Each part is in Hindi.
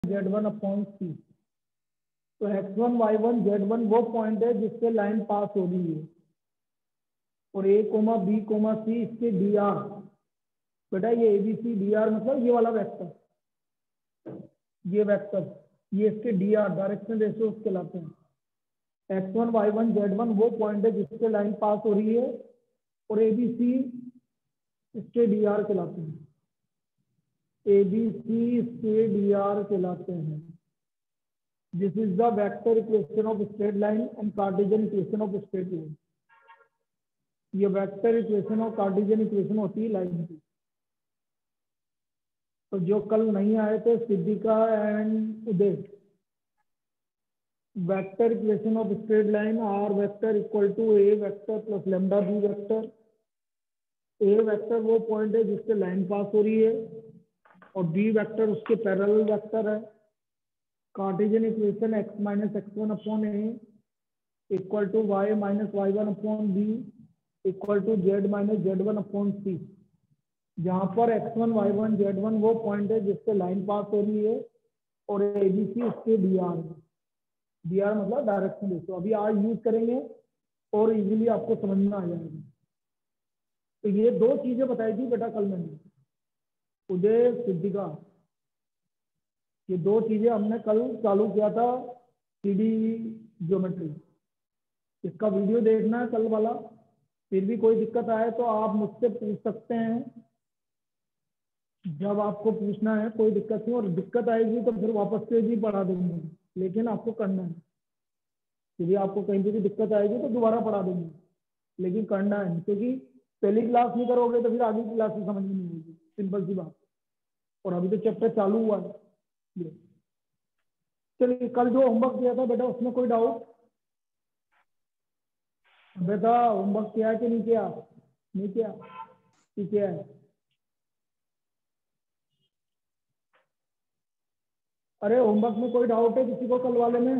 Z1 अपॉन सी। तो x1 y1 z1 वो पॉइंट है जिससे लाइन पास हो रही है, और a comma b comma c इसके dr। बेटा ये ABC dr मतलब ये वाला वेक्टर, ये वेक्टर, ये इसके dr डायरेक्शन रेशियो कहलाते हैं। x1 y1 z1 वो पॉइंट है जिससे लाइन पास हो रही है, और ABC इसके dr कहलाते हैं। ABC इसके dr कहलाते हैं। This is the vector equation of straight line and Cartesian equation of straight line। ये वेक्टर इक्वेशन और कार्टेशियन इक्वेशन होती है लाइन की। तो जो कल नहीं आए थे Siddhika and Uday, vector equation of straight line r vector equal to a vector plus lambda b vector. A vector वो पॉइंट है जिससे लाइन पास हो रही है, और बी वेक्टर उसके पैरेलल वेक्टर है। Cartesian equation x minus x1 upon a equal to y minus y1 upon b equal to z minus z1 upon c, जहाँ पर x1 y1 z1 वो पॉइंट है जिससे लाइन पास हो रही है, और ABC उसके dr है। dr मतलब डायरेक्शन रेशियो। अभी आज यूज करेंगे और इजीली आपको समझ में आ जाएगा। तो ये दो चीजें बताई थी बेटा कल मैंने, उदय सिद्धिका, ये दो चीजें हमने कल चालू किया था 3D ज्योमेट्री। इसका वीडियो देखना है कल वाला। फिर भी कोई दिक्कत आए तो आप मुझसे पूछ सकते हैं, जब आपको पूछना है कोई दिक्कत नहीं, और दिक्कत आएगी तो फिर वापस से भी पढ़ा देंगे, लेकिन आपको करना है। यदि आपको कहीं भी दिक्कत आएगी तो दोबारा पढ़ा देंगे, लेकिन करना है, क्योंकि पहली क्लास नहीं करोगे तो फिर आगे की क्लास में समझ में नहीं आएगी, सिंपल सी बात। और अभी तो चैप्टर चालू हुआ है। चलिए, कल जो होमवर्क दिया था बेटा उसमें कोई डाउट? बेटा होमवर्क किया कि नहीं किया? नहीं किया? ठीक है। अरे होमवर्क में कोई डाउट है किसी को कल वाले में?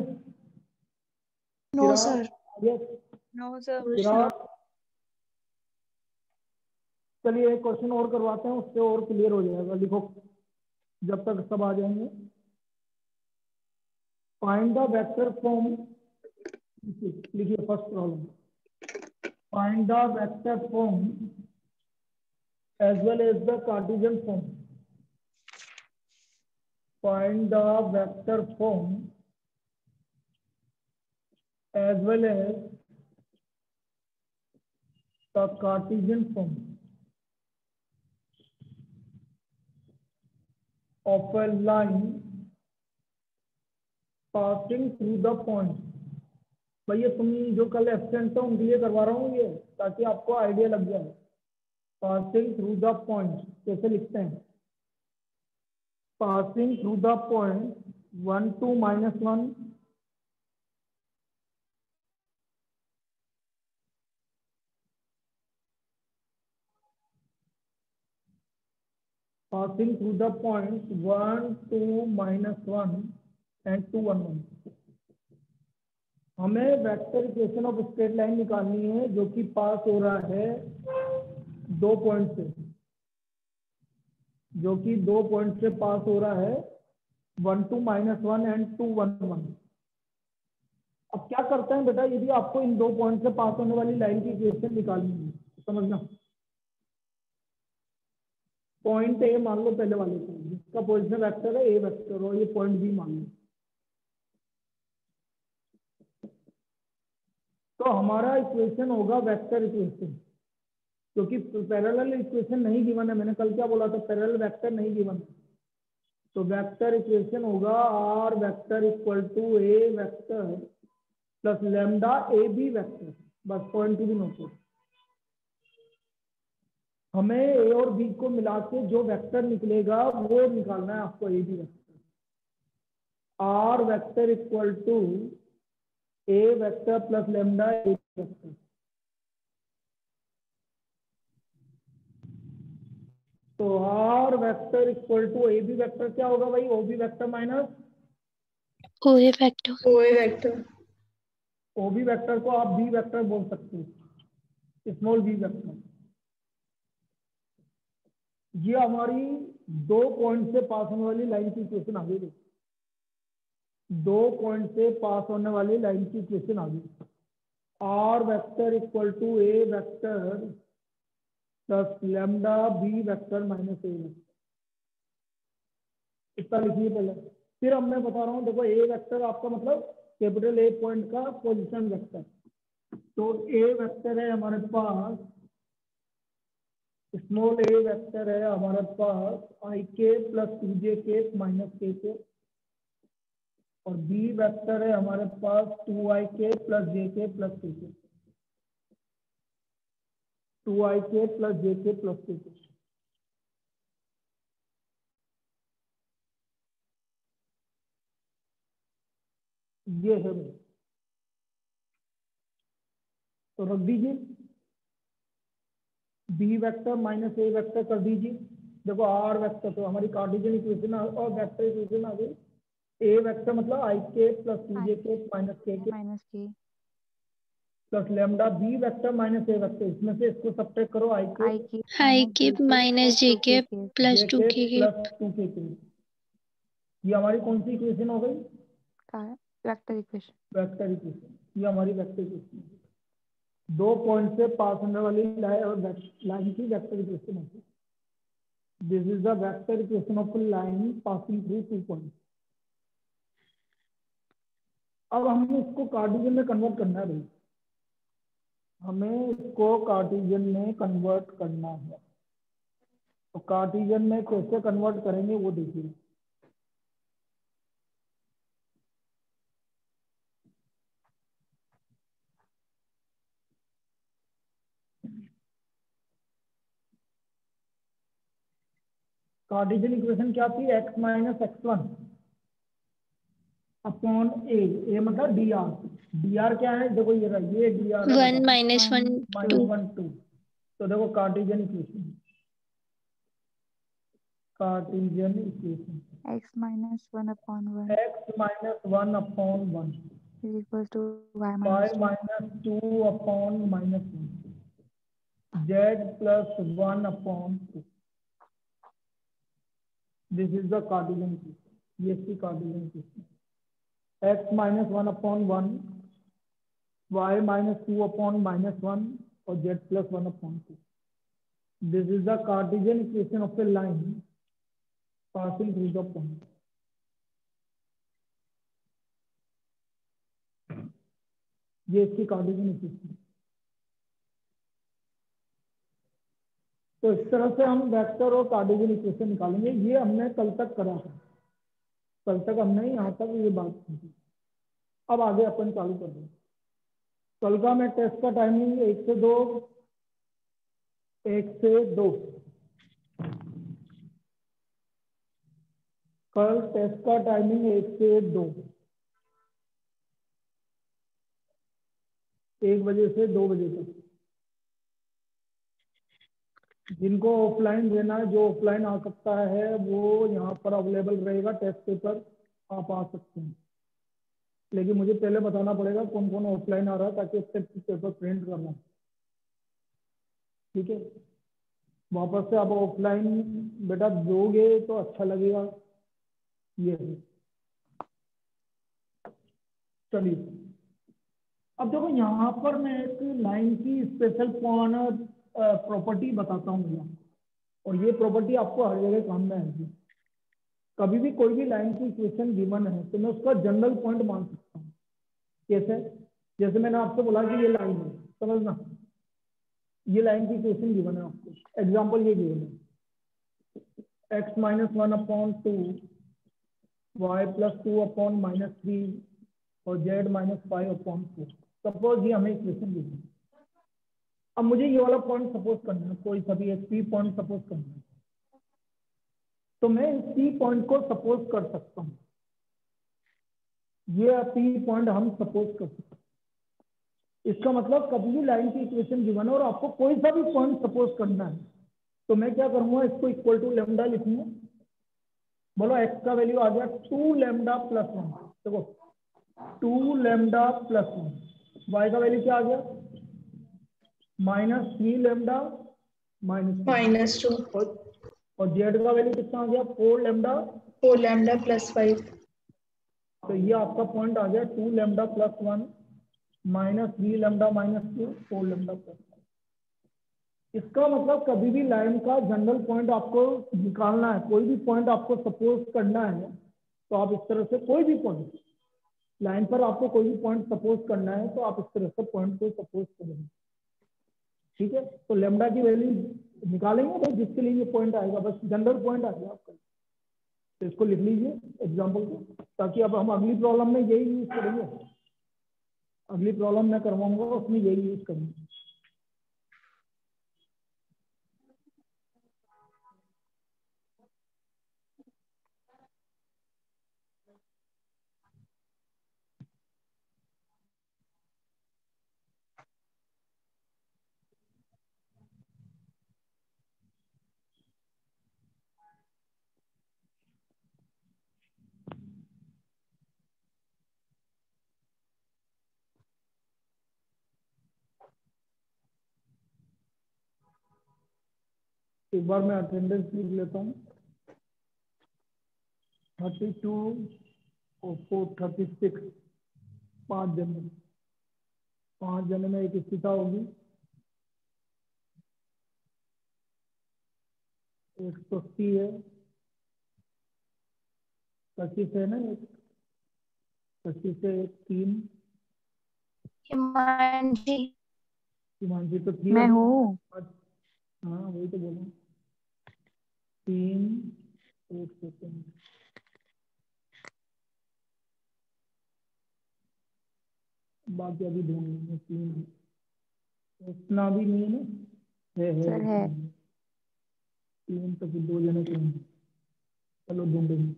No sir. Yes no sir. चलिए एक क्वेश्चन और करवाते हैं, उससे और क्लियर हो जाएगा। लिखो जब तक सब आ जाएंगे। फाइंड द वेक्टर फॉर्म, लिखिए first problem. Find the vector form as well as the Cartesian form। Find the vector form as well as the Cartesian form of a line passing through the point। भैया तुम जो कल एब्सेंट था उनके लिए करवा रहा हूँ ये, ताकि आपको आइडिया लग जाए। पासिंग थ्रू द पॉइंट कैसे लिखते हैं? Passing through the point 1 2 -1 passing through the points 1 2 -1 and 2 1 1। हमें vector equation of straight line निकालनी है जो कि पास हो रहा है दो पॉइंट से, जो कि दो पॉइंट से पास हो रहा है 1 2 -1 एंड 2 1 1। अब क्या करते हैं बेटा, यदि आपको इन दो पॉइंट से पास होने वाली लाइन की इक्वेशन निकालनी है, समझना। पॉइंट ए मान लो पहले वाले को, जिसका पोजिशन वेक्टर है ए वेक्टर, और ये पॉइंट बी मान लो। तो हमारा इक्वेशन होगा वेक्टर इक्वेशन, क्योंकि पैरेलल इक्वेशन नहीं गिवन है। मैंने कल क्या बोला था? पैरेलल वेक्टर नहीं गिवन है। तो वेक्टर इक्वेशन होगा r vector equal to a vector plus lambda a b vector. बस पॉइंट टू बी नोटेड। हमें ए और बी को मिला के जो वेक्टर निकलेगा वो निकालना है आपको, a b vector. R vector equal to a vector plus lambda a vector. तो r vector equal to a b vector क्या होगा भाई? O B vector minus O A vector. O A vector. O B vector को आप बी वेक्टर बोल सकते हो, स्मॉल बी वेक्टर। ये हमारी दो पॉइंट से पास होने वाली लाइन की इक्वेशन आ गई। दो पॉइंट से पास होने वाली लाइन की इक्वेशन आ गई। R vector equal to a vector plus lambda b vector minus a vector, इतना लिखिए पहले। फिर अब मैं बता रहा हूँ, देखो ए वेक्टर आपका मतलब कैपिटल ए पॉइंट का पोजीशन वेक्टर। तो ए वेक्टर है हमारे पास, स्मॉल ए वेक्टर है हमारे पास आई के प्लस टू जे के माइनस के, और बी वेक्टर है हमारे पास 2ik प्लस जे के प्लस के, 2ik प्लस जे के प्लस के। ये है भाई, तो रख दीजिए b vector minus a vector कर दीजिए। देखो आर वेक्टर तो हमारी कार्टेशियन इक्वेशन और वेक्टर इक्वेशन आ गई। ए वेक्टर मतलब आई के plus two J k minus k plus lambda, b vector minus a vector, इसमें से इसको सब्ट्रैक्ट करो आई के माइनस जे के प्लस टू के प्लस 2k। ये हमारी कौन सी इक्वेशन हो गई? Vector equation. वेक्टर इक्वेशन, ये हमारी वेक्टर इक्वेशन। दो पॉइंट से पास होने वाली लाइन की वेक्टर इक्वेशन होती है। This is the vector equation of line passing through 2 point. अब हमें इसको कार्टेशियन में कन्वर्ट करना है भाई, हमें इसको कार्टेशियन में कन्वर्ट करना है। तो कार्टेशियन में कैसे कन्वर्ट करेंगे वो देखिए। कार्टेशियन इक्वेशन क्या थी? x माइनस x1 अपॉन ए मतलब डी आर क्या है? देखो ये रहा, ये डी आर 1 माइनस 1 2। 2। तो देखो Cartesian equation, Cartesian equation x minus 1 upon 1 x minus 1 upon 1 is equals to y minus 2 upon minus 1 z plus 1 upon 2। This is the Cartesian equation. ये इसकी Cartesian equation, x minus 1 upon 1, y minus 2 upon minus 1 और z plus 1 upon 2। This is the Cartesian equation of a line passing through the point. ये इसकी कार्टेशियन इक्वेशन। तो इस तरह से हम वेक्टर और कार्टेशियन इक्वेशन निकालेंगे। ये हमने कल तक करा है, कल तक हमने यहाँ तक ये बात की। अब आगे अपन चालू कर दें। कल का मैं टेस्ट का टाइमिंग 1 से 2, 1 से 2। कल टेस्ट का टाइमिंग 1 से 2, 1 बजे से 2 बजे तक। जिनको ऑफलाइन देना है, जो ऑफलाइन आ सकता है वो यहाँ पर अवेलेबल रहेगा, टेस्ट पेपर आप आ सकते हैं। लेकिन मुझे पहले बताना पड़ेगा कौन कौन ऑफलाइन आ रहा है, ताकि उससे पेपर प्रिंट करना। ठीक है, वापस से आप ऑफलाइन बेटा दोगे तो अच्छा लगेगा। ये चलिए, अब देखो यहाँ पर मैं एक लाइन की स्पेशल प्रॉपर्टी बताता हूँ यहाँ, और ये प्रॉपर्टी आपको हर जगह काम में आएगी। कभी भी कोई भी लाइन की इक्वेशन गिवन है तो मैं उसका जनरल पॉइंट मान सकता हूँ। कैसे? जैसे मैंने आपसे बोला कि ये लाइन है, समझना, ये लाइन की इक्वेशन गिवन है आपको। एग्जांपल ये गिवन है x minus 1 upon 2, y plus 2 upon minus 3 और z माइनस 5 अपॉन 4। सपोज ये हमें इक्वेशन गिवन है। अब मुझे ये वाला पॉइंट सपोज करना है, कोई सा भी एक पी पॉइंट सपोज करना है। तो मैं इस पी पॉइंट को सपोज कर सकता हूँ, ये पी पॉइंट हम सपोज कर सकते हैं। इसका मतलब कभी भी लाइन की इक्वेशन गिवन है और आपको कोई सा भी पॉइंट सपोज करना है, तो मैं क्या करूंगा, इसको इक्वल टू लेमडा लिखूंगा। बोलो x का वैल्यू आ गया 2 लेमडा प्लस 1। देखो 2 लेमडा प्लस 1। y का वैल्यू क्या आ गया? -3 लेमडा -2। और z का वैल्यू कितना आ गया? 4 लेमडा प्लस 5। तो ये आपका पॉइंट आ गया 2 lambda plus 1 minus 3 lambda minus 2 4 lambda plus 1। इसका मतलब कभी भी लाइन का जनरल पॉइंट आपको निकालना है, कोई भी पॉइंट आपको सपोज करना है, तो आप इस तरह से कोई भी पॉइंट लाइन पर आपको कोई भी पॉइंट सपोज करना है, तो आप इस तरह से पॉइंट को सपोज करेंगे। ठीक है, तो लेमडा की वैल्यू निकालेंगे तो जिसके लिए ये पॉइंट आएगा, बस जनरल पॉइंट आ गया आपका। तो इसको लिख लीजिए एग्जाम्पल को, ताकि अब हम अगली प्रॉब्लम में यही यूज करेंगे। अगली प्रॉब्लम मैं करवाऊंगा उसमें यही यूज करेंगे। एक बार मैं अटेंडेंस लिख लेता हूँ। 32 और 4 36, 5 जने, 5 जने में एक स्थिता होगी, एक 80 है, 25 है ना, एक 25 है, एक 3 हिमांशी हिमांशी तो थी मैं अभी। हूँ। हाँ वही तो बोला, 3 एक सेकेंड, बाकी अभी ढूंढ लेंगे। 3 इतना भी नहीं है ना, सर है। 3 तो फिर 2 जने के होंगे। चलो ढूंढेंगे।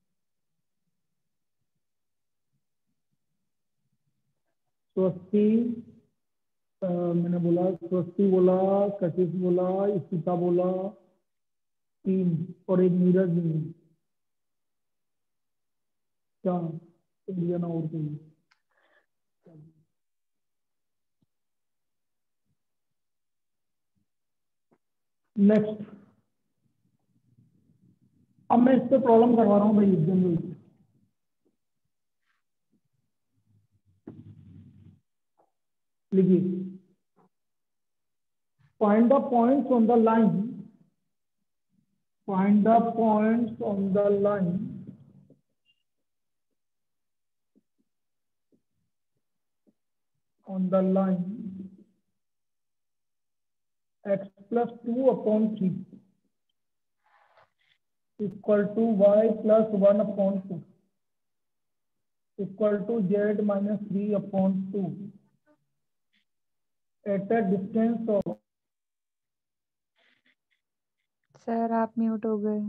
स्वस्ति, मैंने बोला स्वस्ति बोला, कशिश बोला, इशिता बोला, 3 और एक नीरज भी है। 4 इंडियन और कोई। नेक्स्ट, अब मैं इस पे प्रॉब्लम करवा रहा हूँ भाई जनरल। लिखिए, find the points on the line, find the points on the line on the line x plus 2 upon 3 equal to y plus 1 upon 2 equal to z minus 3 upon 2 at a distance of। Sir आप म्यूट हो गए।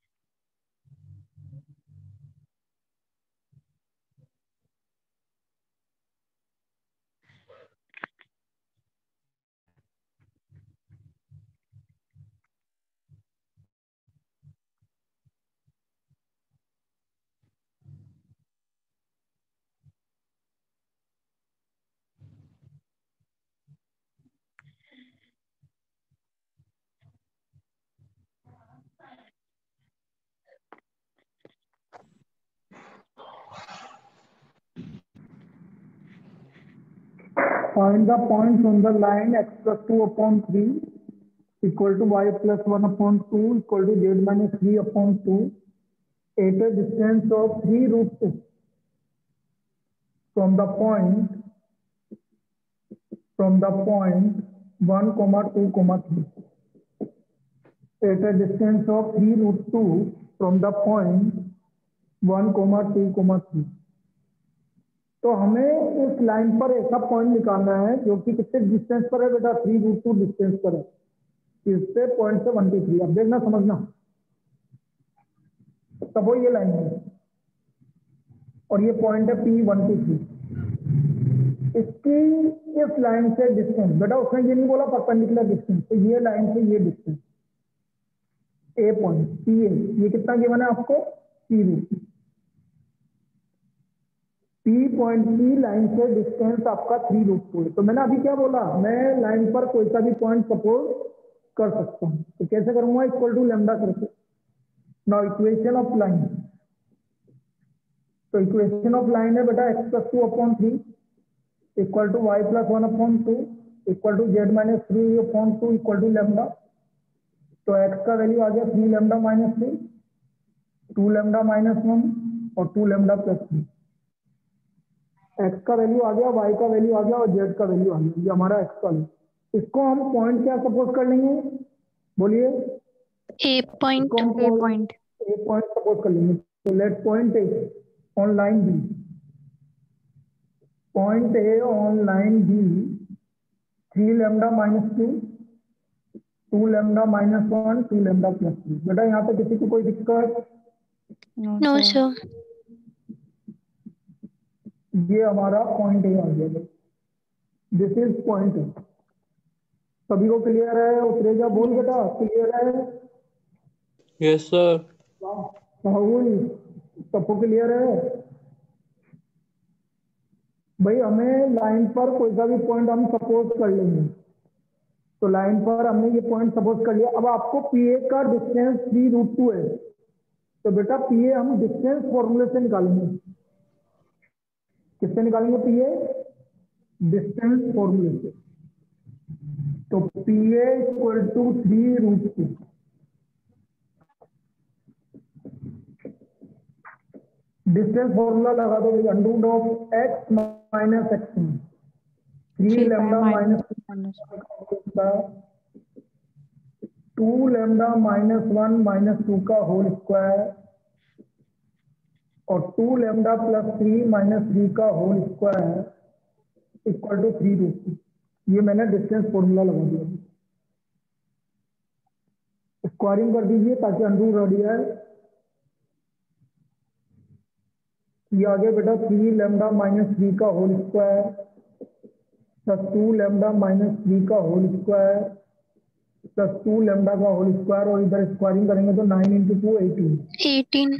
Find the points on the line x plus 2 upon 3 equal to y plus 1 upon 2 equal to z minus 3 upon 2 at a distance of 3 root 2 from the point 1 comma 2 comma 3 at a distance of 3 root 2 from the point 1 comma 2 comma 3। तो हमें इस लाइन पर ऐसा पॉइंट निकालना है जो कि कितने डिस्टेंस पर है बेटा, 3 रूट 2 डिस्टेंस पर है इससे पॉइंट से 1 2 3। अब देखना समझना, तब वो ये लाइन है और ये पॉइंट है P 1 2 3। इसकी इस लाइन से डिस्टेंस, बेटा उसने ये नहीं बोला परपेंडिकुलर डिस्टेंस, तो ये लाइन से ये distance a point P A, ये कितना गिवन है आपको, 3 रूट। P पॉइंट की लाइन से डिस्टेंस आपका 3 रूट 2 है। तो मैंने अभी क्या बोला, मैं लाइन पर कोई सा भी पॉइंट सपोज कर सकता हूँ, तो कैसे करूंगा, इक्वल टू लैम्डा करके। नाउ इक्वेशन ऑफ लाइन, तो इक्वेशन ऑफ लाइन है बेटा x plus 2/3 equal to y plus 1/2 equal to z minus 3/2 equal to lambda. तो x का वैल्यू आ गया 3 लैम्डा माइनस 3, 2 लैम्डा माइनस 1 और 2 लैम्डा प्लस 3। x का वैल्यू आ गया, y का वैल्यू आ गया और z का वैल्यू आ गया। ये हमारा x का वैल्यू। इसको हम पॉइंट क्या सपोज कर लेंगे, बोलिए। A point. इसको हम ए पॉइंट सपोज कर लेंगे। तो let point A on line B, point A on line B 3 lambda minus 2, 2 lambda minus 1, 2 lambda plus 3। बेटा यहाँ पे किसी को कोई दिक्कत? No sir. ये हमारा पॉइंट ए आ गया। This is point A. सभी को क्लियर है? उत्रेजा बोल बेटा, क्लियर है? Yes sir. राहुल सबको क्लियर है? भाई हमें लाइन पर कोई सा भी पॉइंट हम सपोज कर लेंगे। तो लाइन पर हमने ये पॉइंट सपोज कर लिया। अब आपको पी ए का डिस्टेंस 3√2 है। तो बेटा पी ए हम डिस्टेंस फॉर्मूले से निकालेंगे। किससे निकालेंगे पी ए? डिस्टेंस फॉर्मूले से। तो P A equal to 3√2। Distance formula लगा दो भाई, under of x minus x, 3 lambda minus 2 lambda minus 1 minus 2 का होल स्क्वायर और 2 लैम्डा प्लस 3 माइनस 3 का होल स्क्वायर इक्वल टू 3√2। ये मैंने डिस्टेंस फॉर्मूला लगा दिया। स्क्वायरिंग कर दीजिए ताकि अंडर रह जाए। ये आ गया बेटा 3 लैम्डा माइनस 3 का whole square plus 2 lambda minus 3 का होल स्क्वायर प्लस 2 लैम्डा का होल स्क्वायर, और इधर स्क्वायरिंग करेंगे तो 9 × 2 18।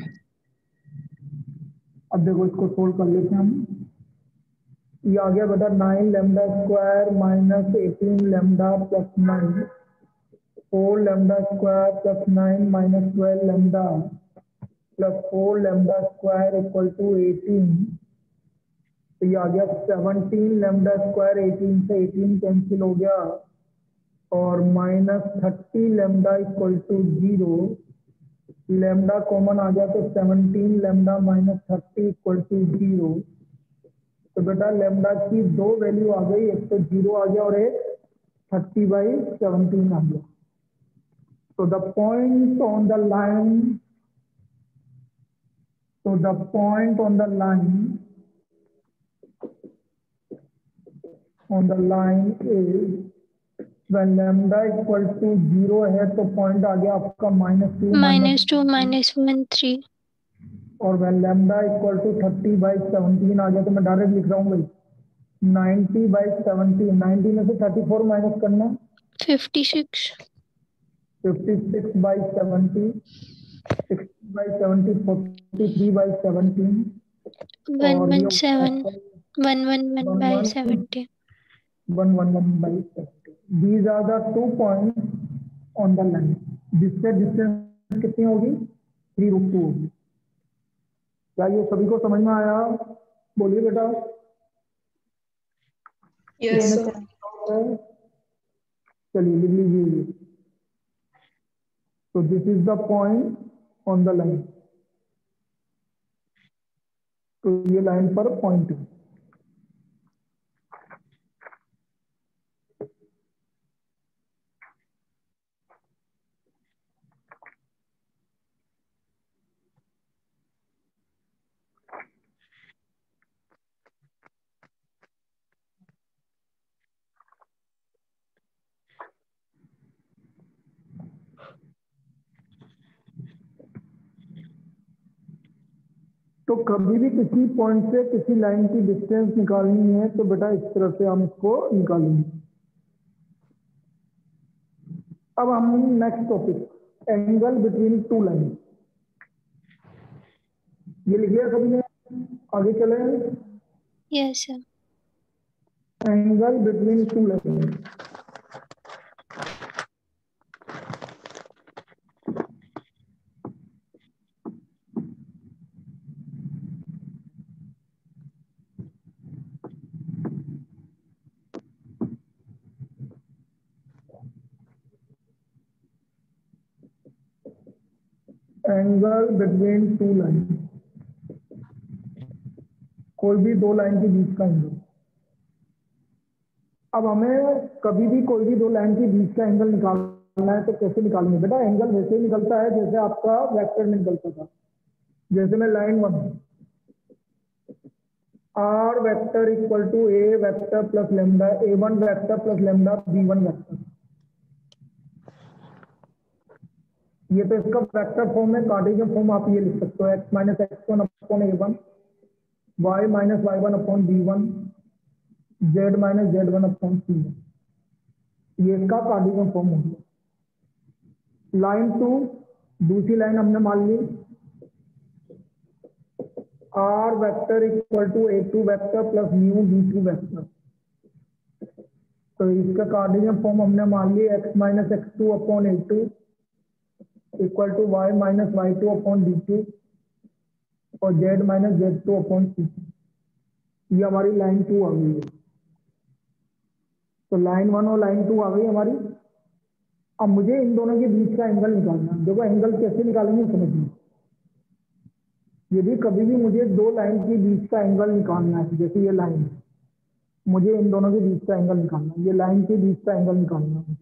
अब देखो इसको सोल्व कर लेते हैं हम। ये आ गया बेटा 9 lambda square minus 18 lambda plus 9, 4 lambda square plus 9 minus 12 lambda plus 4 lambda square equal to 18। तो ये आ गया 17 लैम्डा स्क्वायर, 18 से 18 कैंसिल हो गया और minus 30 lambda equal to 0। Lambda common आ गया तो 17 लैम्डा माइनस 30 इक्वल टू 0। तो बेटा लैम्डा की दो वैल्यू आ गई, एक तो 0 आ गया और एक 30/17 आ गया। तो the point on the line, so the point on the line is when lambda equal to 0 है तो पॉइंट आ गया आपका -2 -1 3। और when lambda equal to 30/17 आ गया तो मैं डायरेक्ट लिख रहा हूँ भाई 90/17। 90 में से 34 माइनस करना 56। 56/70, 60/70, 43/17 और 117 111/70। 111/70। These are the 2 points on the line। जिससे डिस्टेंस कितनी होगी? 3√2 होगी। क्या ये सभी को समझ में आया? बोलिए बेटा। Yes sir. चलिए लिख लीजिए। तो this is the point on the line. तो ये लाइन पर पॉइंट है। तो कभी भी किसी पॉइंट से किसी लाइन की डिस्टेंस निकालनी है तो बेटा इस तरह से हम इसको निकालेंगे। अब हम next topic, angle between two line. ये लिख लिया सभी ने? आगे चले। Yes sir. Angle between two line. Angle between two line, कोई भी दो लाइन के बीच का एंगल। अब हमें कभी भी कोई भी दो लाइन के बीच का एंगल निकालना है तो कैसे निकालेंगे बेटा? एंगल वैसे ही निकलता है जैसे आपका वेक्टर में निकलता था। जैसे मैं line 1 r vector equal to a vector plus lambda a1 vector plus lambda b1 vector, ये तो इसका वेक्टर फॉर्म में, कार्टेशियन फॉर्म आप ये लिख सकते हो x minus x1 upon a1, y minus y1 upon b1, z minus z1 upon c1, ये इसका कार्टेशियन फॉर्म हो गया। लाइन 2, दूसरी लाइन हमने मान ली r vector equal to a2 vector plus mu b2 vector, तो इसका कार्टेशियन फॉर्म हमने मान लिया x minus x2 upon a2 equal to y minus y2 upon b2 और z minus z2 upon c2। ये हमारी लाइन 2 आ गई है। तो लाइन 1 और लाइन 2 आ गई हमारी। अब मुझे इन दोनों के बीच का एंगल निकालना है। देखो एंगल कैसे निकालेंगे समझिए। यदि कभी भी मुझे दो लाइन के बीच का एंगल निकालना है, जैसे ये लाइन है, मुझे इन दोनों के बीच का एंगल निकालना है, ये लाइन के बीच का एंगल निकालना है।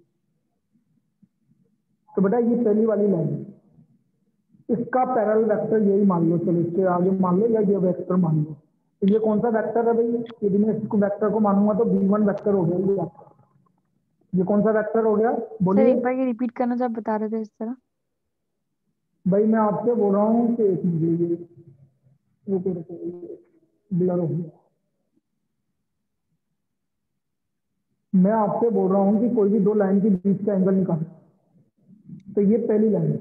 तो बेटा ये पहली वाली लाइन है, इसका पैरेलल वेक्टर यही मान लो, चलो इसके आगे मान लो या ये वेक्टर मान लो। तो ये कौन सा वेक्टर है भाई? यदि मैं इसको वेक्टर को मानूंगा तो b1 वेक्टर हो गया। ये कौन सा वेक्टर हो गया बोलिए? सर एक बार ये रिपीट करना जो आप बता रहे थे इस तरह। भाई मैं आपसे बोल रहा हूँ कि एक मिनट, ये ब्लर हो गया। मैं आपसे बोल रहा हूँ कि कोई भी दो लाइन के बीच का एंगल निकालना। तो ये पहली लाइन,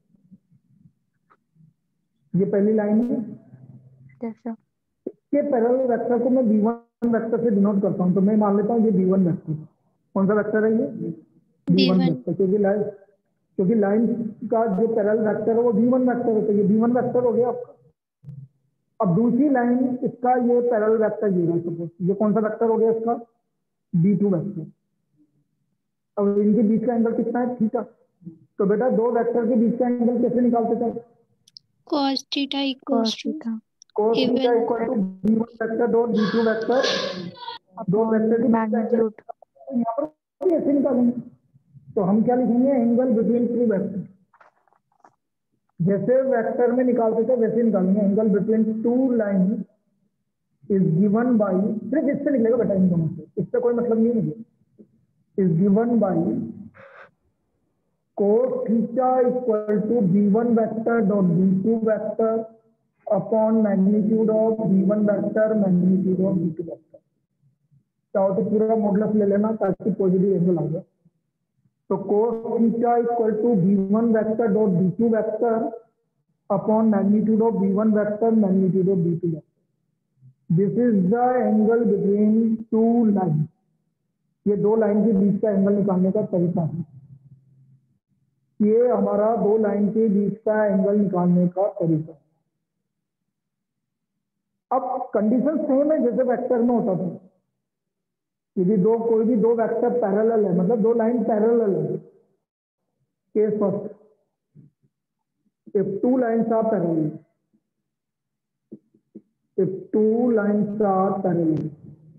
ये पहली लाइन है। इसके पैरेलल वेक्टर को मैं b1 वेक्टर से डिनोट करता हूँ। तो मैं मान लेता हूँ ये b1 वेक्टर। कौन सा वेक्टर है ये? b1 vector. क्योंकि लाइन का जो पैरेलल वेक्टर है वो b1 वेक्टर है, तो ये b1 वेक्टर हो गया आपका। अब दूसरी लाइन, इसका ये पैरेलल वेक्टर ये है, सपोज ये कौन सा वेक्टर हो गया इसका? b2 vector. अब इनके बीच का एंगल कितना है? थीटा। तो बेटा दो वेक्टर के बीच का एंगल कैसे निकालते थे? cos theta equals to cos theta A1 equal to b1 vector dot b2 vector, दो वेक्टर के बीच का एंगल। तो यहाँ पर ऐसे निकालेंगे। तो हम क्या लिखेंगे? Angle between two vector. जैसे वेक्टर में निकालते थे वैसे निकालेंगे। Angle between two line is given by, सिर्फ इससे निकलेगा बेटा, इन दोनों से, इससे कोई मतलब नहीं है। Is given by cos theta equal to b1 vector dot b2 vector upon magnitude of b1 vector magnitude of b2 vector. चाहो तो पूरा मॉडुलस ले लेना ताकि पॉजिटिव एंगल आ जाए। तो cos theta equal to b1 vector dot b2 vector upon magnitude of b1 vector magnitude of b2 vector. This is the angle between two line. ये दो लाइन के बीच का एंगल निकालने का तरीका है। ये हमारा दो लाइन के बीच का एंगल निकालने का तरीका। अब कंडीशन सेम है जैसे वेक्टर में होता था। यदि कोई भी दो वेक्टर पैरेलल है, मतलब दो लाइन पैरेलल है, case first, if two lines are parallel, if two lines are parallel,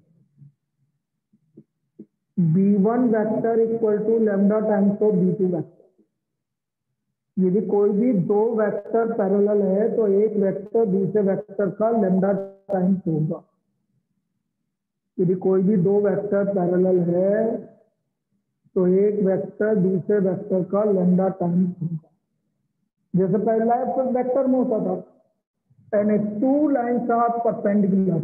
b1 vector equal to lambda times of b2 vector. यदि कोई भी दो वेक्टर पैरेलल है तो एक वेक्टर दूसरे वेक्टर का लैम्डा टाइम्स होगा। यदि कोई भी दो वेक्टर पैरेलल है तो एक वेक्टर दूसरे वेक्टर का लैम्डा टाइम्स होगा। जैसे पहला वेक्टर में होता था, and if two lines are perpendicular,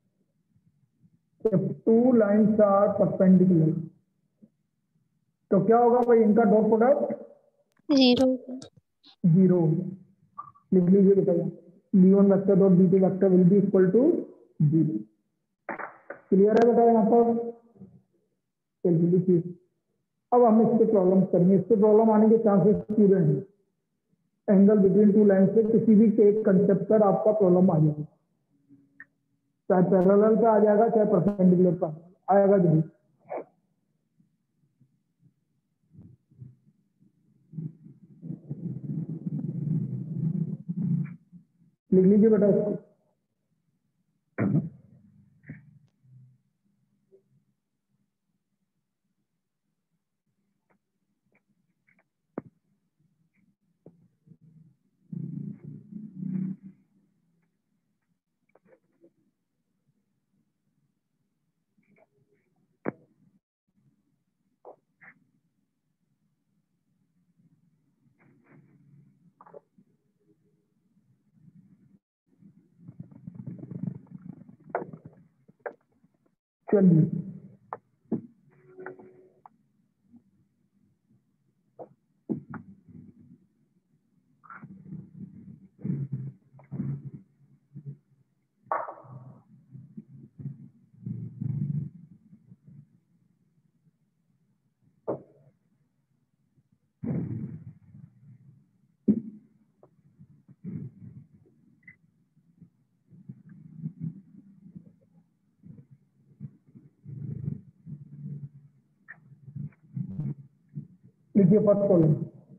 if two lines are perpendicular, तो क्या होगा भाई? इनका डॉट प्रोडक्ट 0 0 लिख लीजिए बताइए। b1 vector dot b2 vector will be equal to 0। Clear है बेटा यहाँ पर? चलिए लिखिए। अब हम इससे प्रॉब्लम करेंगे। इससे प्रॉब्लम आने के चांसेस पूरे हैं। एंगल बिटवीन टू लाइन से किसी भी एक कंसेप्ट पर आपका प्रॉब्लम आ जाएगा, चाहे पैरेलल पे आ जाएगा चाहे परपेंडिकुलर पर आएगा। जरूर लिख लीजिए बेटा इसको। चलिए लिखिए first column.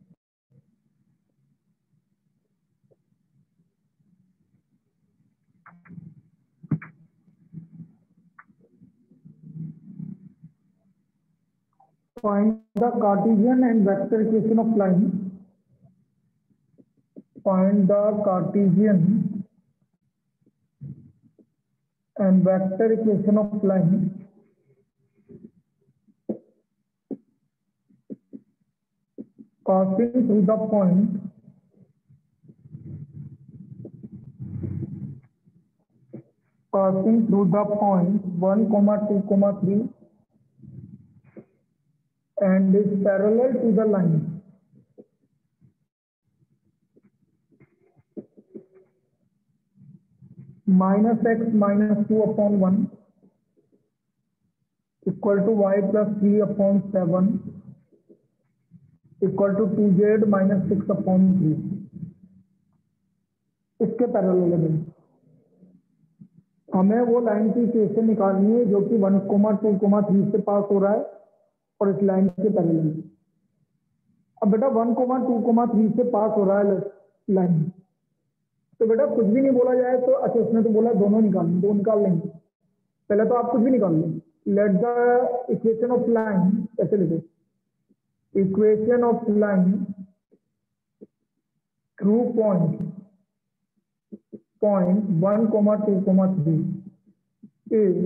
Find the Cartesian and vector equation of line. Find the Cartesian and vector equation of line passing through the point passing through the point 1, 2, 3 and is parallel to the line minus x minus 2 upon 1 equal to y plus 3 upon 7 equal to 2z minus 6 upon 3। इसके पैरेलल है। हमें वो लाइन की इक्वेशन निकालनी है जो कि 1, 2, 3 से पास हो रहा है और इस लाइन के पैरेलल है। अब बेटा 1, 2, 3 से पास हो रहा है लाइन, तो बेटा कुछ भी नहीं बोला जाए तो अच्छा उसने तो बोला दोनों निकालने, दो निकाल लेंगे। पहले तो आप कुछ भी निकाल लेंगे। Let the equation of line ऐसे लिखे, equation of line through point 1, 2, 3 is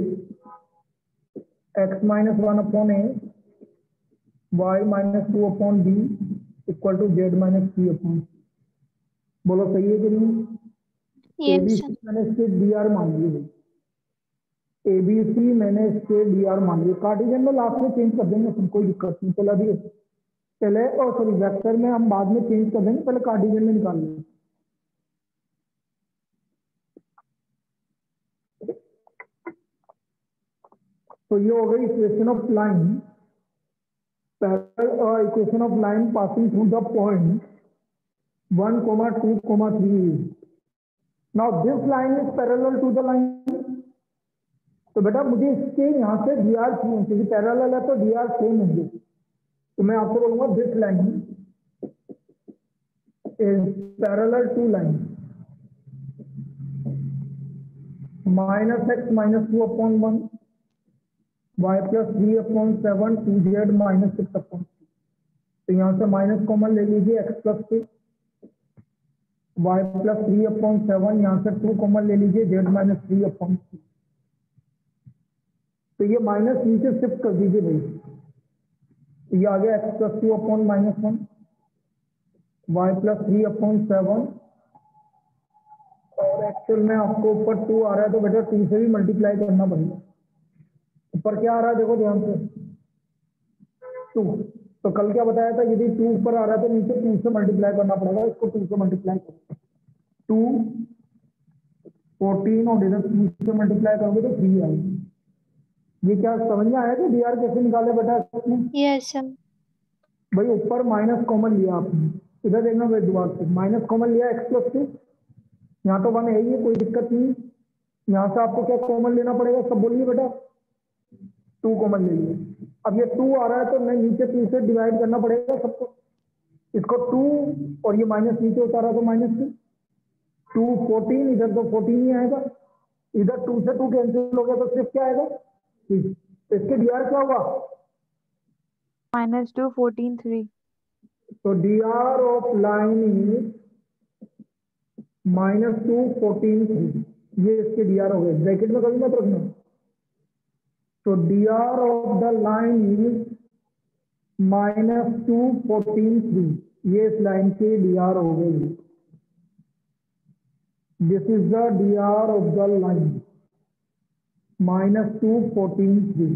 x minus 1 upon a, y minus 2 upon b equal to z minus 3 upon c। बोलो सही है कि नहीं? ABC मैंने इसके dr मान लिए भाई, ABC मैंने इसके dr मान लिए। कार्टेशियन में लास्ट में चेंज कर देंगे, फिर कोई दिक्कत नहीं। चला दिए पहले, और सॉरी वेक्टर में हम बाद में चेंज कर देंगे, पहले कार्टेशियन में निकाल लेंगे। तो ये हो गई equation of line, equation of line passing through the point 1, 2, 3। Now this line is parallel to the line. तो बेटा मुझे इसके यहाँ से dr चाहिए, क्योंकि पैरेलल है तो dr सेम होंगे। तो मैं आपको बोलूंगा this line is parallel to line minus x minus 2 upon 1 y plus 3 upon 7 2z minus 6 upon 3। तो यहाँ से माइनस कॉमन ले लीजिए, x plus 6 y plus 3 upon 7, यहाँ से 2 कॉमन ले लीजिए, z माइनस 3 अपॉन 3। तो ये माइनस नीचे शिफ्ट कर दीजिए भाई, तो ये आ गया x plus 2 upon minus 1 y plus 3 upon 7, और एक्चुअल में आपको ऊपर 2 आ रहा है तो बेटा 2 से भी मल्टीप्लाई करना पड़ेगा। ऊपर क्या आ रहा है देखो ध्यान से, 2। तो कल क्या बताया था, यदि 2 ऊपर आ रहा है तो नीचे 2 से मल्टीप्लाई करना पड़ेगा। इसको 2 से मल्टीप्लाई करो, 2 14 और इधर 2 से मल्टीप्लाई करोगे तो 3 आएगी। ये क्या समझ में आया कि dr कैसे निकाले बेटा इसमें? Yes sir. भाई ऊपर माइनस कॉमन लिया आपने, इधर देखना भाई दोबारा से माइनस कॉमन लिया, x प्लस 2, यहाँ तो 1 है ही, कोई दिक्कत नहीं। यहाँ से आपको क्या कॉमन लेना पड़ेगा, सब बोलिए बेटा। 2 कॉमन ले लिया। अब ये 2 आ रहा है तो मैं नीचे 2 से डिवाइड करना पड़ेगा सबको। इसको 2 और ये माइनस नीचे उतारा तो -2, 2 14, इधर तो 14 ही आएगा, इधर 2 से 2 कैंसिल हो गया तो सिर्फ क्या आएगा 3। इसके dr क्या होगा? -2 14 3। तो dr ऑफ लाइन इज -2 14 3, ये इसके dr हो गए, ब्रैकेट में कभी मत रखना। तो dr of the line is -2 14 3, ये इस लाइन की dr हो गई। This is the dr of the line -2 14 3।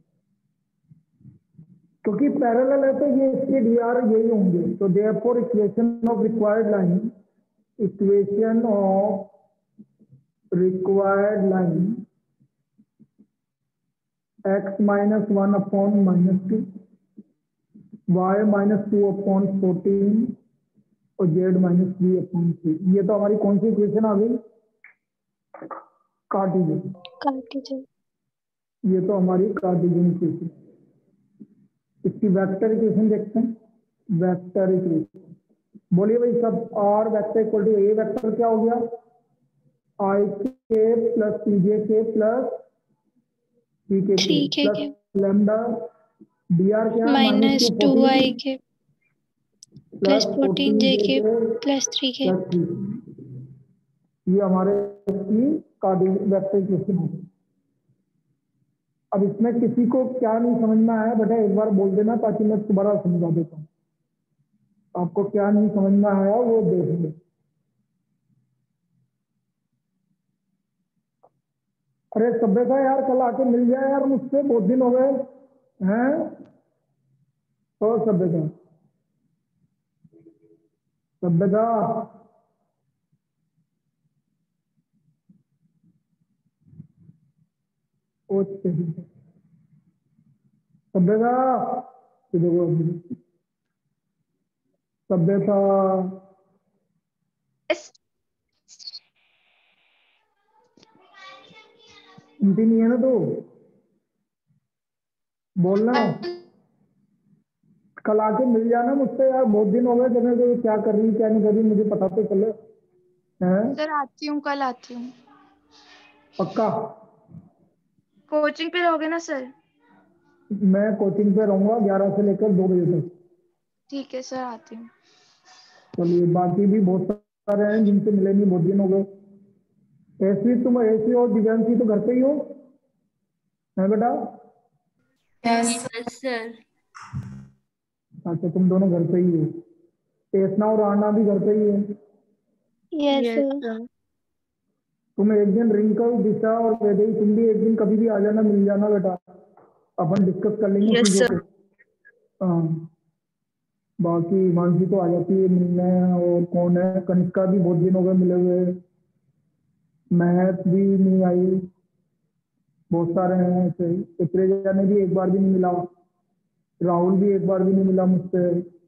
क्योंकि पैरेलल है तो ये इसके dr यही होंगे। तो therefore equation of required line, equation of required line x -1 upon -2, y -2 upon 14 और z -3 अपॉन 3। ये तो हमारी कौन सी इक्वेशन आ गई? कार्टेशियन। कार्टेशियन। ये तो हमारी कार्टेशियन इक्वेशन। इसकी वेक्टर इक्वेशन देखते हैं। वेक्टर इक्वेशन बोलिए भाई सब। r vector equal to a vector क्या हो गया? i k plus pj k plus pk k 3k plus lambda dr क्या है? -2ik plus 14jk plus 3k। Plus 3। ये हमारे इसकी कार्टेशियन वेक्टर इक्वेशन है। अब इसमें किसी को क्या नहीं समझ में आया बेटा एक बार बोल देना ताकि मैं दोबारा समझा देता हूँ। आपको क्या नहीं समझ में आया वो देख लो। अरे सभ्यता यार कल आके मिल जाए यार मुझसे, बहुत दिन हो गए हैं। और सभ्यता सभ्यता सभ्यता सभ्यता हिंदी नहीं है ना तो बोलना। कल आके मिल जाना मुझसे यार, बहुत दिन हो गए। जब तो क्या कर रही क्या नहीं कर रही मुझे पता तो चले। हैं सर आती हूँ, कल आती हूँ। पक्का? कोचिंग पे रहोगे ना सर? मैं कोचिंग पे रहूंगा 11 से लेकर 2 बजे तक। ठीक है सर, आती हूँ। चलिए बाकी भी बहुत सारे हैं जिनसे मिले नहीं, बहुत दिन हो गए। ऐसी और दिव्यांशी तो घर पे ही हो है बेटा? Yes sir. अच्छा तुम दोनों घर पे ही हो। एसना और आना भी घर पे ही है। Yes sir. तुम एक दिन रिंकल दिशा और वैदेही तुम भी एक दिन कभी भी आ जाना, मिल जाना बेटा, अपन डिस्कस कर लेंगे Yes, चीजों sir. को। हाँ बाकी मानसी तो आ जाती है मिलने। और कौन है? कनिष्का भी बहुत दिन हो गए मिले हुए। महक भी नहीं आई। बहुत सारे हैं ऐसे। चित्रेजा ने भी एक बार भी नहीं मिला। राहुल भी एक बार भी नहीं मिला मुझसे।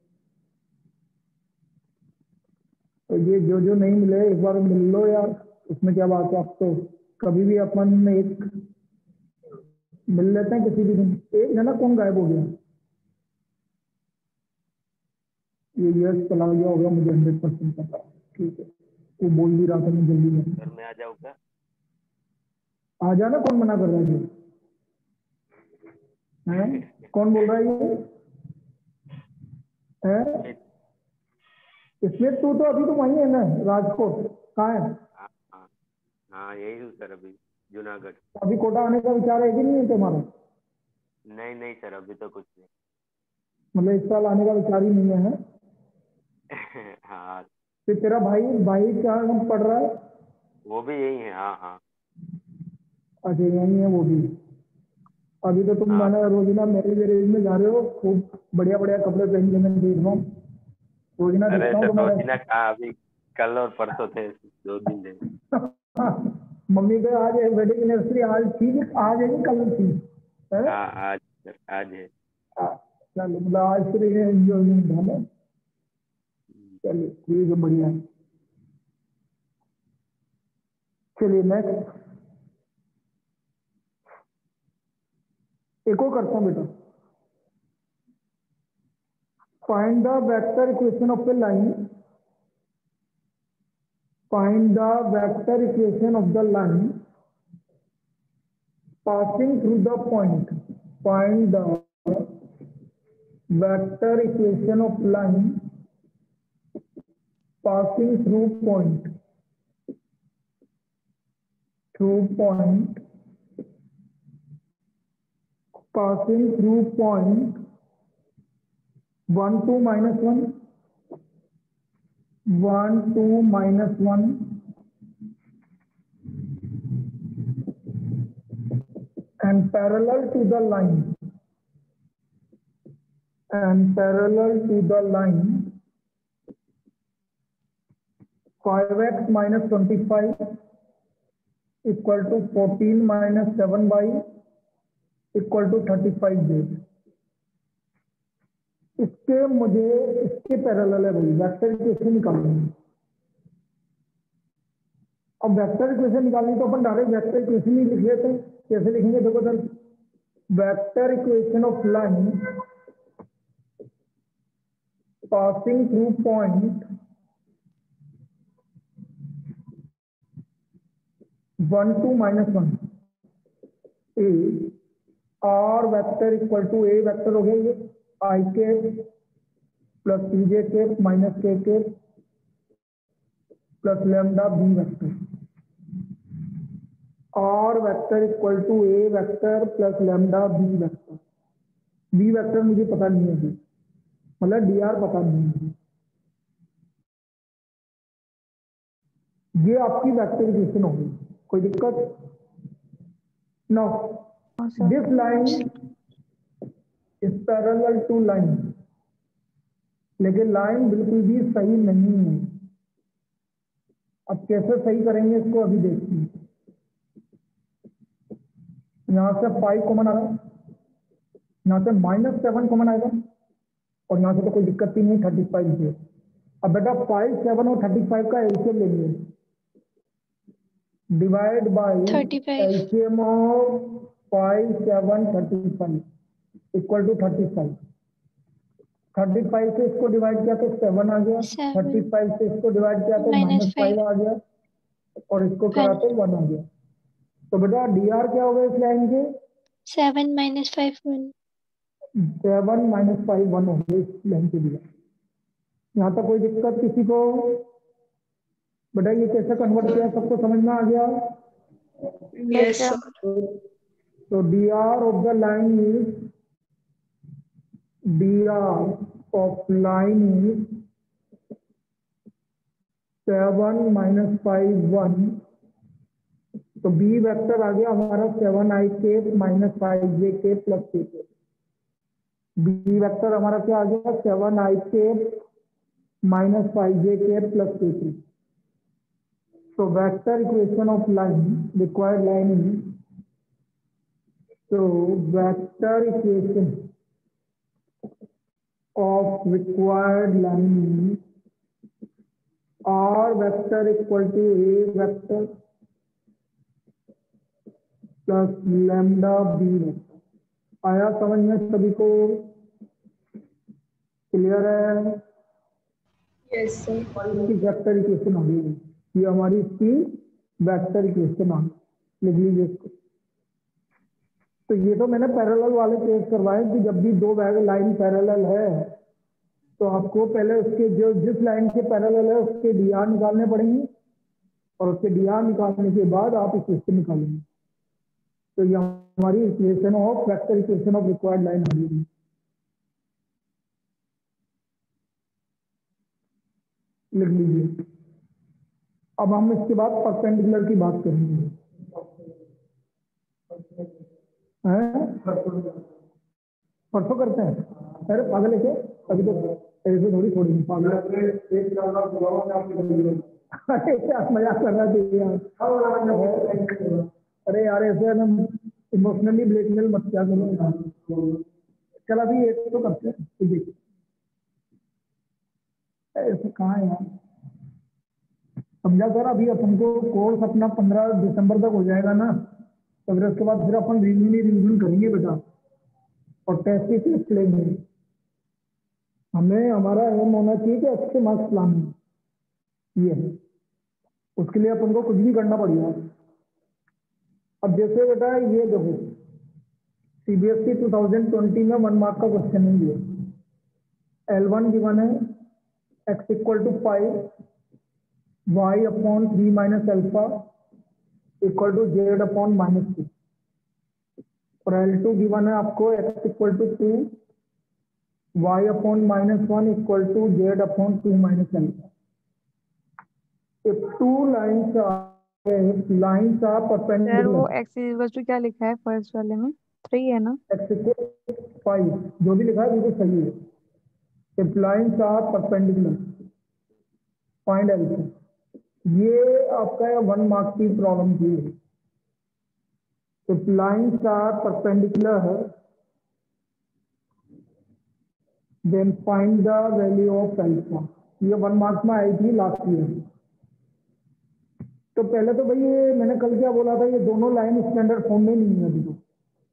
तो ये जो जो नहीं मिले एक बार मिल लो यार, इसमें क्या बात है। आप तो कभी भी अपन एक मिल लेते हैं किसी भी दिन। एक जना कौन गायब हो गया? ये यश चला गया होगा, मुझे 100% पता। ठीक है वो बोल भी रहा था मैं जल्दी में। घर में आ जाऊँ क्या? आ जाना, कौन मना कर रहा है? कौन बोल रहा है ये? है इसमें तू तो अभी तो वही है ना, राजकोट। कहाँ है? हाँ यही हूँ सर, अभी जूनागढ़। अभी कोटा आने का विचार है कि नहीं है तुम्हारा? नहीं नहीं सर, अभी तो कुछ नहीं। मतलब इस साल आने का विचार ही नहीं है? हाँ फिर तेरा भाई भाई क्या पढ़ रहा है? वो भी यही है। हाँ हाँ अच्छा यही है वो भी। अभी तो तुम हाँ। मैंने रोजीना मैरिज वेरिज में जा रहे हो, खूब बढ़िया बढ़िया कपड़े पहन के मैं देख रहा हूँ। रोजीना अरे देखता हूँ सर तुम्हारे। रोजीना कहाँ, अभी कल और परसों थे, 2 दिन थे। मम्मी तो आज वेडिंग एनिवर्सरी आज थी कि आज है कि कल थी? हाँ आज सर, आज है। चलो मतलब आज फिर एंजॉयमेंट था ना। चलिए ठीक है बढ़िया है। चलिए नेक्स्ट एक और करता हूँ बेटा। Find the vector equation of a line find the vector equation of the line passing through the point. Find the vector equation of line passing through point. Passing through point 1 2 minus 1 1 2 minus 1 and parallel to the line 5x minus 25 equal to 14 minus 7y equal to 35z। इसके मुझे इसके पैरेलल है भाई, वेक्टर इक्वेशन निकालनी है। अब वेक्टर इक्वेशन निकालनी तो अपन डायरेक्ट वेक्टर इक्वेशन ही लिख लेते हैं। कैसे लिखेंगे देखो sir, vector equation of line passing through point 1 2 minus 1 a r vector equal to a vector हो गया ये i cap plus t j cap minus k cap plus lambda b vector. R vector equal to a vector plus lambda b vector. B vector मुझे पता नहीं है, मतलब डी आर पता नहीं है। ये आपकी वेक्टर इक्वेशन होगी, कोई दिक्कत? No this line is parallel to line, लेकिन लाइन बिल्कुल भी सही नहीं है। अब कैसे सही करेंगे इसको अभी देखते हैं। यहां से 5 कॉमन आ रहा है, यहां से -7 कॉमन आएगा और यहां से तो कोई दिक्कत ही नहीं, 35 है। अब बेटा 5 7 और 35 का एलसीएम लेंगे, divide by LCM of 5 7 35 equal to 35। 35 से इसको डिवाइड किया तो 7 आ गया, 35 से इसको डिवाइड किया तो -5 आ गया और इसको करा तो 1 आ गया। तो बेटा डी आर क्या होगा इस लाइन के? 7 minus 5 1। 7 minus 5 1 हो गया इस लाइन के लिए। यहाँ तक कोई दिक्कत किसी को? बेटा ये कैसे कन्वर्ट किया, सबको समझ में आ गया? Yes, sir. तो d r of the line is (7 minus 5 1). तो बी वेक्टर आ गया हमारा 7i cap minus 5j cap plus k cap. B vector हमारा क्या आ गया? 7i cap minus 5j cap plus k cap. तो vector equation of line required line is, so vector equation of required line is r vector equal to a vector plus lambda b vector। आया समझ में सभी को? क्लियर है? Yes, sir. इसकी वेक्टर इक्वेशन आ गई, ये हमारी इसकी वेक्टर इक्वेशन आ गई। लिख लीजिए इसको। तो ये तो मैंने पैरेलल वाले केस करवाए कि जब भी दो लाइन पैरेलल है तो आपको पहले उसके जो जिस लाइन के पैरेलल है उसके डीआर निकालने पड़ेंगे और उसके डीआर निकालने के बाद आप इक्वेशन निकालेंगे। तो ये हमारी equation of vector equation of required line होगी। लिख लीजिए। अब हम इसके बाद परपेंडिकुलर की बात करेंगे। परसों करते हैं? अरे पागल है क्या? अभी तो ऐसे थोड़ी पागल। अरे क्या मजाक कर रहा था यार। अरे यार ऐसे इमोशनली ब्लैकमेल मत क्या करो। चल अभी एक तो करते हैं, ऐसे कहाँ है यार, समझा सर? अभी अपन को कोर्स अपना 15 दिसंबर तक हो जाएगा ना, तो फिर उसके बाद फिर अपन रिवीजन करेंगे बेटा और टेस्ट लेंगे। हमें हमारा एम होना चाहिए कि अच्छे मार्क्स लाने, ये है। उसके लिए अपन को कुछ भी करना पड़ेगा। अब जैसे बेटा ये देखो सीबीएसई 2020 में 1 मार्क का क्वेश्चन नहीं दिया। L1 गिवन है x equal to 5 y upon 3 minus alpha equal to z upon -2 और L2 गिवन है आपको x equal to 2 y upon -1 equal to z upon 2 minus alpha. If two lines are sir वो perpendicular, x इक्वल टू क्या लिखा है फर्स्ट वाले में 3 है ना? x equal 5 जो भी लिखा है बिल्कुल सही है। If lines are perpendicular, find alpha। ये आपका 1 मार्क की प्रॉब्लम थी। If lines are perpendicular, then find the value of alpha। ये 1 मार्क में आई थी लास्ट ईयर। तो पहले तो भाई ये मैंने कल क्या बोला था, ये दोनों लाइन स्टैंडर्ड फॉर्म में नहीं है अभी तो।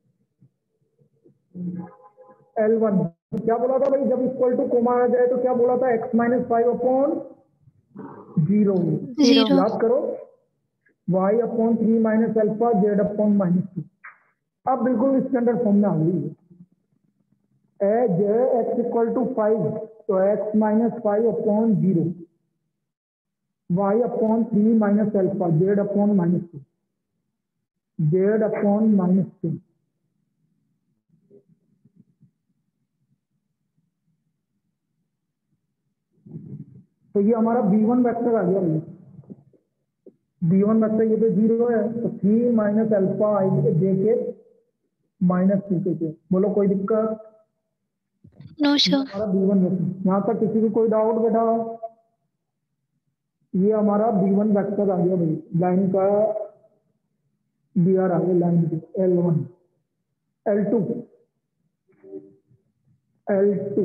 L1 क्या बोला था भाई, जब इक्वल टू कोमा आ जाए तो क्या बोला था, x माइनस 5 अपॉन 0 0 याद करो, y upon 3 minus alpha z upon -2। अब बिल्कुल स्टैंडर्ड फॉर्म में आ गई है। x इक्वल टू 5 तो x minus 5 upon 0 y upon 3 minus alpha z upon -2 z upon -2। तो ये हमारा b1 वेक्टर आ गया। b1 वेक्टर ये तो 0 है तो 3 minus alpha i j k -2 के। बोलो कोई दिक्कत? नो ये सर। हमारा b1 वेक्टर। यहाँ तक किसी को कोई डाउट बेटा? ये हमारा b1 वेक्टर आ गया भाई, लाइन का br आ गया लाइन की। L1 L2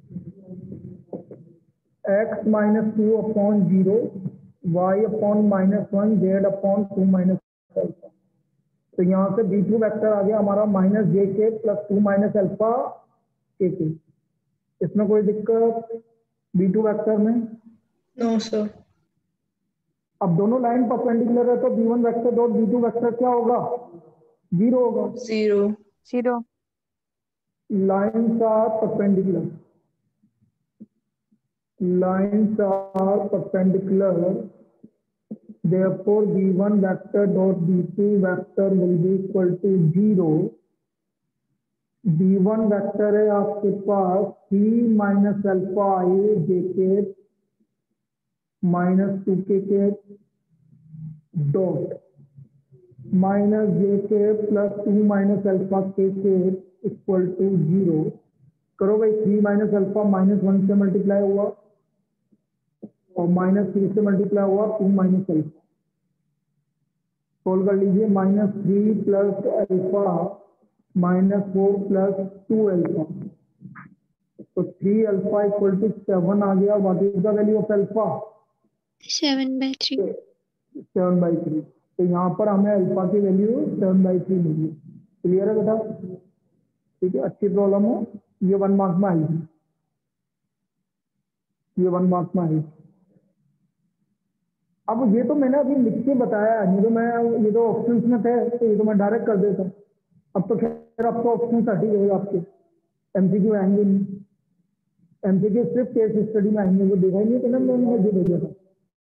x minus 2 upon 0 y upon -1 z upon 2 minus alpha. तो यहाँ से b2 वेक्टर आ गया हमारा -jk plus 2 minus alpha k। इसमें कोई दिक्कत b2 वेक्टर में? No sir. अब दोनों लाइन परपेंडिकुलर है तो b1 vector dot b2 vector क्या होगा? 0 होगा। 0 Lines are perpendicular. Lines are perpendicular. Therefore, b1 vector dot b2 vector will be equal to 0. b1 vector है आपके पास 3 minus alpha i j k -2 k dot minus j k plus 2 minus alpha k equal to 0। करो भाई 3 माइनस अल्फा -1 से मल्टीप्लाई हुआ और -3 से मल्टीप्लाई हुआ 2 माइनस अल्फा। सोल्व कर लीजिए, -3 प्लस अल्फा -4 प्लस 2 अल्फा तो 3 अल्फा इक्वल टू 7 आ गया। What is the value of alpha? 7/3। 7/3। तो यहाँ पर हमें अल्फा की वैल्यू 7/3 मिली। क्लियर है बेटा? ठीक है, अच्छी प्रॉब्लम है। ये 1 मार्क में आएगी, ये 1 मार्क में आएगी। अब ये तो मैंने अभी लिख के बताया, ये तो मैं ये तो ऑप्शंस में थे तो ये तो मैं डायरेक्ट कर देता। अब तो खैर आपको ऑप्शन हट ही गए, आपके एमसीक्यू आएंगे नहीं। एमसीक्यू सिर्फ केस स्टडी में आएंगे, वो देखा ही नहीं कि ना मैंने जो भेजा था।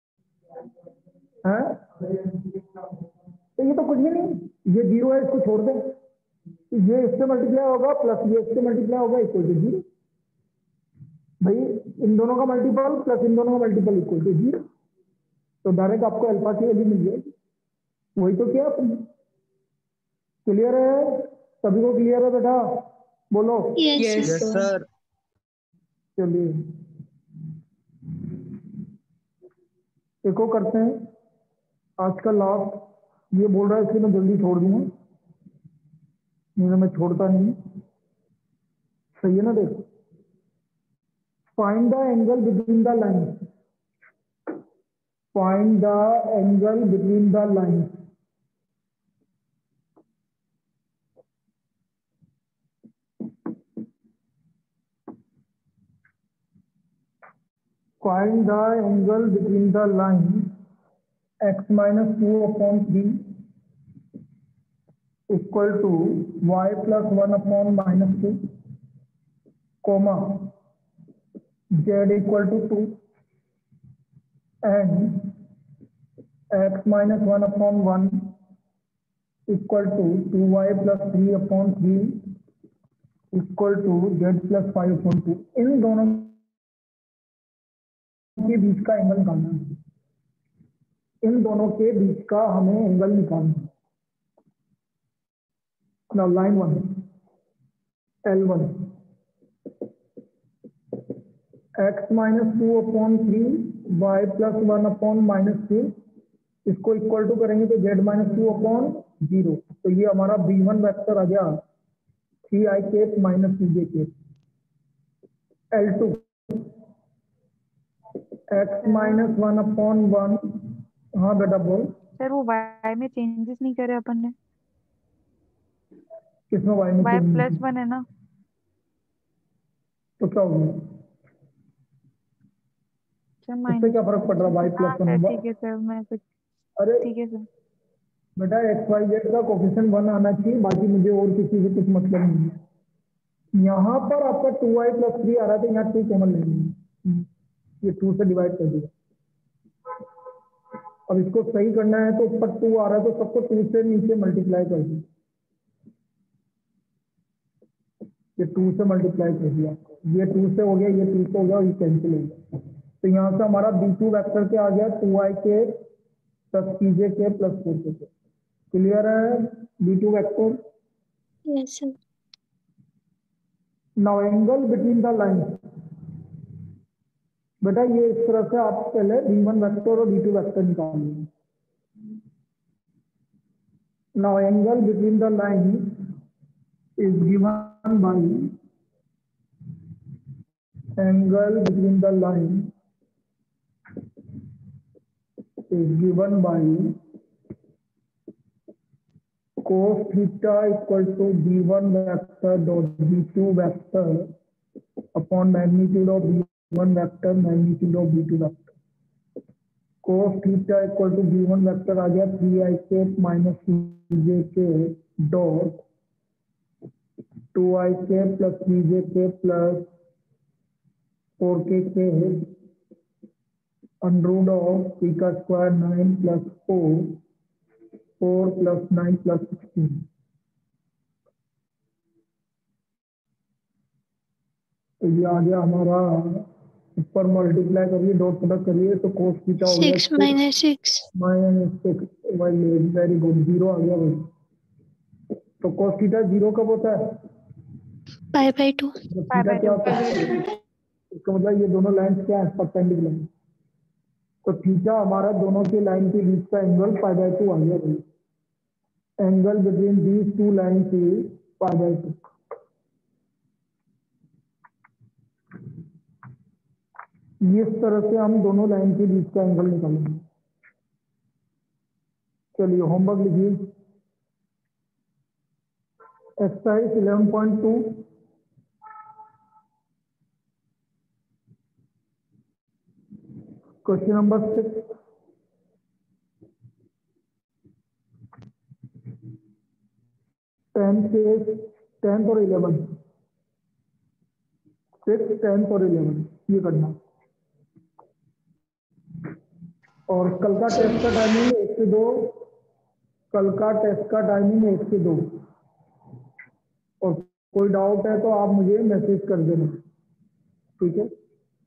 हाँ तो ये तो कुछ भी नहीं, ये 0 है, इसको छोड़ दें। ये इससे मल्टीप्लाई होगा प्लस ये इससे मल्टीप्लाई होगा इक्वल टू 0। भाई इन दोनों का मल्टीपल प्लस इन दोनों का मल्टीपल इक्वल टू 0। तो डायरेक्ट आपको अल्फा की वैल्यू मिल जाएगी। वही तो किया आपने। क्लियर है? सभी को क्लियर है बेटा? बोलो यस यस सर। चलिए एको करते हैं। आज का लास्ट ये बोल रहा है इसलिए मैं जल्दी छोड़ दूंगा, नहीं तो मैं छोड़ता नहीं। सही है ना? देखो, find the angle between the line. Find the angle between the line. Find the angle between the line x minus 2/3 equal to y plus 1/-2 comma z equal to 2 and x minus 1/1 equal to 2y plus 3/3 equal to z plus 5/2। इन दोनों के बीच का एंगल निकालना है। इन दोनों के बीच का हमें एंगल निकालना है। Now line 1 L1 x minus 2/3 y plus 1/-2 इसको इक्वल टू करेंगे तो z माइनस 2/0। तो ये हमारा b1 वेक्टर आ गया 3i minus 2j। L2 x minus 1/1। हाँ बेटा बोल। सर वो y में चेंजेस नहीं करे अपन ने। किसमें y में y change प्लस नहीं? 1 है ना। तो क्या हो गया? इससे क्या फर्क पड़ रहा है? y plus 1। ठीक है सर मैं कुछ अरे ठीक है सर। बेटा एक्स वाई जेड का कोफिशिएंट 1 आना चाहिए, बाकी मुझे और किसी से कुछ मतलब नहीं है। यहाँ पर आपका 2y प्लस 3 आ रहा था, यहाँ 2 कॉमन लेंगे, ये 2 से डिवाइड कर दिया। अब इसको सही करना है तो ऊपर 2 आ रहा है तो सबको 2 से नीचे मल्टीप्लाई कर दिया। ये 2 से मल्टीप्लाई कर दिया, ये 2 से हो गया, ये 2 से हो गया और ये कैंसिल हो गया। तो यहाँ से हमारा b2 वेक्टर क्या आ गया 2ik plus 3jk plus 4k। Clear है b2 vector? Yes, sir. Now angle between the line. बेटा ये इस तरह से आप पहले b1 वेक्टर और b2 वेक्टर निकालेंगे। Now angle between the line is given by angle between the line is given by cos theta equal to b1 vector dot b2 vector upon magnitude of b1 vector magnitude of b2 vector। cos theta equal to b1 vector आ गया 3ik minus 3jk dot 2ik plus 3jk plus 4kk under root of theta square 9 plus 4 plus 9 plus 16। तो ये आ गया हमारा, ऊपर मल्टीप्लाई करिए डॉट प्रोडक्ट करिए तो cos थीटा हो गया 6 minus 6. -6। वेरी गुड, 0 आ गया भाई। तो cos थीटा 0 कब होता है? Pi/2. थीटा क्या होता है? इसका मतलब ये दोनों लाइन क्या है? परपेंडिकुलर। तो थीटा हमारा दोनों की लाइन के बीच का एंगल π/2 आ गया भाई। Angle between these two lines is π/2। इस तरह से हम दोनों लाइन के बीच का एंगल निकालेंगे। चलिए होमवर्क लिखिए। एक्सरसाइज 11.2 क्वेश्चन नंबर 6 10th और 11 6th 10th और 11 ये करना। और कल का टेस्ट का टाइमिंग 1 से 2। कल का टेस्ट का टाइमिंग 1 से 2। और कोई डाउट है तो आप मुझे मैसेज कर देना, ठीक है।